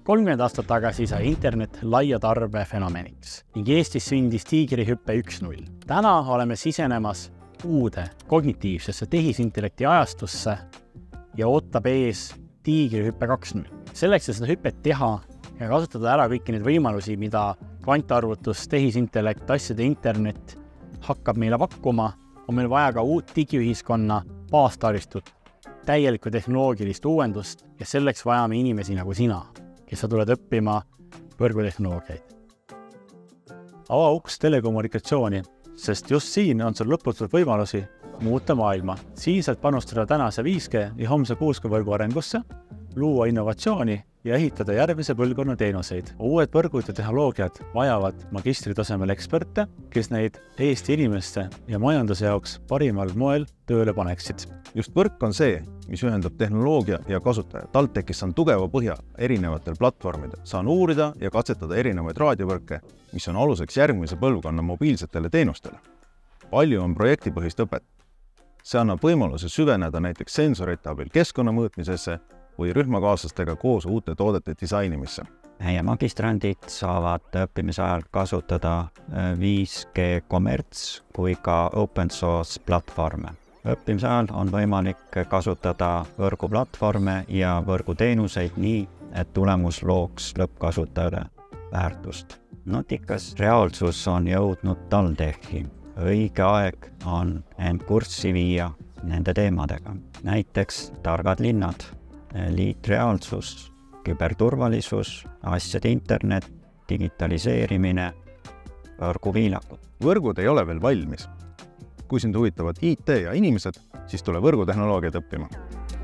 30 aastat tagasi sai internet laia tarbe fenomeniks ning Eestis sündis tiigrihüppe 1.0. Täna oleme sisenemas uude kognitiivsesse tehisintellekti ajastusse ja ootab ees tiigrihüppe 2.0. Selleks, et seda hüpet teha ja kasutada ära kõiki neid võimalusi, mida kvantarvutus, tehisintellekt, asjade internet hakkab meile pakkuma, on meil vaja ka uut digiühiskonna baastaristut, täielikku tehnoloogilist uuendust ja selleks vajame inimesi nagu sina, kes sa tuled õppima võrgutehnoloogiaid. Ava uks telekommunikatsiooni, sest just siin on sul lõputult võimalusi muuta maailma. Siin saad panustada tänase 5G ja homse 6G võrgu arengusse, luua innovatsiooni ja ehitada järgmise põlvkonna teenuseid. Uued võrgud ja tehnoloogiad vajavad magistritasemel eksperte, kes neid Eesti inimeste ja majanduse jaoks parimal moel tööle paneksid. Just võrk on see, mis ühendab tehnoloogia ja kasutaja. TalTechis on tugeva põhja erinevatel platvormidel. Saan uurida ja katsetada erinevaid raadiovõrke, mis on aluseks järgmise põlvkonna mobiilsetele teenustele. Palju on projektipõhist õpet. See annab võimaluse süveneda näiteks sensorite abil keskkonna mõõtmisesse või rühmakaaslastega koos uute toodete disainimisse. Meie magistrandid saavad õppimise ajal kasutada 5G kommerts kui ka open source platvorme. Õppimise ajal on võimalik kasutada võrguplatvorme ja võrguteenuseid nii, et tulemus looks lõppkasutajale väärtust. Nutikas reaalsus on jõudnud TalTechi. Õige aeg on end kurssi viia nende teemadega. Näiteks targad linnad, liitreaalsus, küberturvalisus, asjade internet, digitaliseerimine, võrguviilakud. Võrgud ei ole veel valmis. Kui sind huvitavad IT ja inimesed, siis tule võrgutehnoloogiaid õppima.